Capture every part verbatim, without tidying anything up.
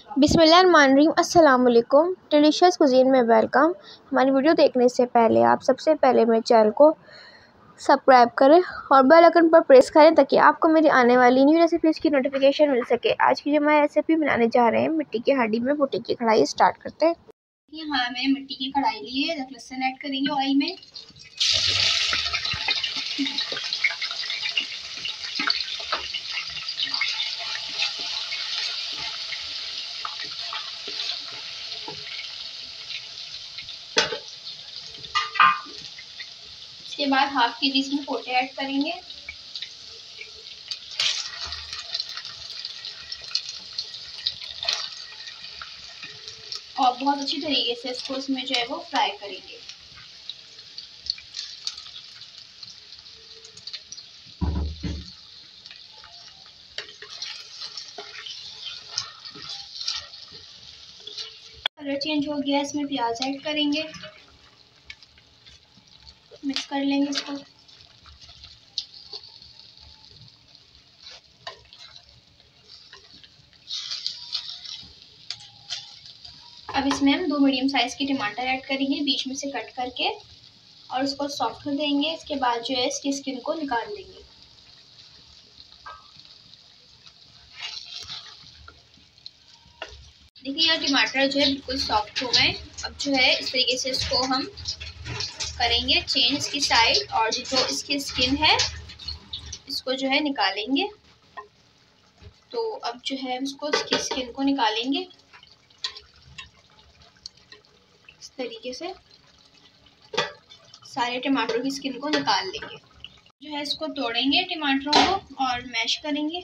बिस्मिल्लाहिर्रहमानिर्रहीम अस्सलाम वालेकुम। डिलीशियस कुजीन में वेलकम। हमारी वीडियो देखने से पहले आप सबसे पहले मेरे चैनल को सब्सक्राइब करें और बेल आइकन पर प्रेस करें ताकि आपको मेरी आने वाली न्यू रेसिपीज़ की नोटिफिकेशन मिल सके। आज की जो मैं रेसिपी बनाने जा रहे हैं मिट्टी की हांडी में बोटी की कढ़ाई। स्टार्ट करते हैं। यहाँ मैं मिट्टी की कढ़ाई ली है, लहसुन ऐड करेंगे ऑयल में। इसके बाद हाफ के जी इसमें पोटे ऐड करेंगे। और बहुत अच्छी तरीके से इसको इसमें जो है वो फ्राई करेंगे। कलर चेंज हो गया, इसमें प्याज ऐड करेंगे, मिक्स कर लेंगे इसको। अब इसमें हम दो मीडियम साइज के टमाटर ऐड करेंगे बीच में से कट करके और उसको सॉफ्ट कर देंगे। इसके बाद जो है इसकी स्किन को निकाल देंगे। देखिए यहाँ टमाटर जो है बिल्कुल सॉफ्ट हो गए। अब जो है इस तरीके से इसको हम करेंगे चेंज इसकी साइड और जो इसकी स्किन है इसको जो है निकालेंगे। तो अब जो है इसको इसकी स्किन को निकालेंगे इस तरीके से सारे टमाटरों की स्किन को निकाल लेंगे। जो है इसको तोड़ेंगे टमाटरों को और मैश करेंगे।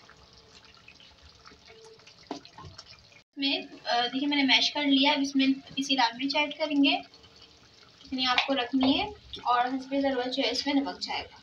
इसमें देखिए मैंने मैश कर लिया। अब इसमें पीसी लाल मिर्च ऐड करेंगे जितनी आपको रखनी है और हस्बे ज़रूरत जो है इसमें नमक जाएगा।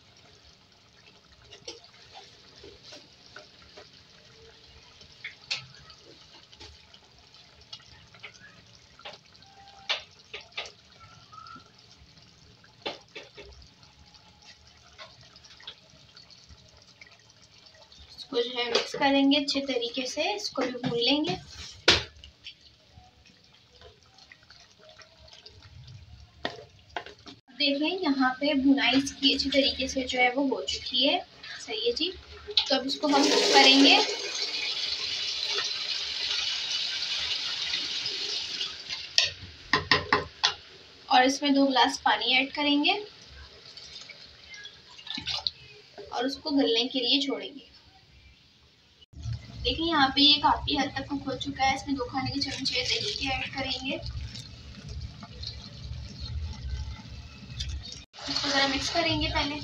इसको जो है मिक्स करेंगे अच्छे तरीके से, इसको भी भून लेंगे। देखें यहाँ पे भुनाई इसकी अच्छी तरीके से जो है वो हो चुकी है। सही है जी। तो अब इसको हम कुक करेंगे। और इसमें दो गिलास पानी ऐड करेंगे और उसको गलने के लिए छोड़ेंगे। देखिए यहाँ पे ये काफी हद तक कुक हो चुका है। इसमें दो खाने के चमचे दही के ऐड करेंगे। इसको जरा मिक्स करेंगे पहले।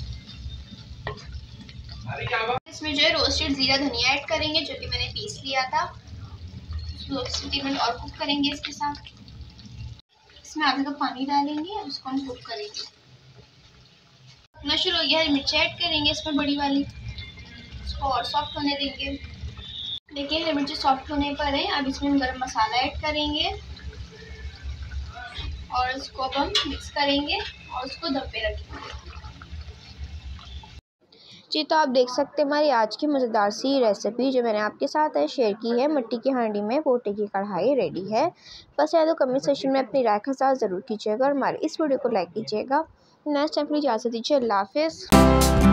इसमें जो है रोस्टेड जीरा धनिया ऐड करेंगे जो कि मैंने पीस लिया था। दो मिनट और कुक करेंगे इसके साथ। इसमें आधा कप पानी डालेंगे और उसको हम कुक करेंगे। पकना शुरू हो गया है। मिर्ची ऐड करेंगे इसमें बड़ी वाली, इसको और सॉफ्ट होने देंगे। देखिए हरी मिर्ची सॉफ्ट होने पर है। अब इसमें हम गरम मसाला ऐड करेंगे और इसको अब हम मिक्स करेंगे और उसको दम पे रखेंगे। जी तो आप देख सकते हैं हमारी आज की मज़ेदार सी रेसिपी जो मैंने आपके साथ है शेयर की है। मिट्टी की हांडी में बोटी की कढ़ाई रेडी है। बस या तो कमेंट सेक्शन में अपनी राय का साथ ज़रूर कीजिएगा और हमारे इस वीडियो को लाइक कीजिएगा। नेक्स्ट टाइम के लिए इजाज़त दीजिए। अल्लाह हाफ़िज़।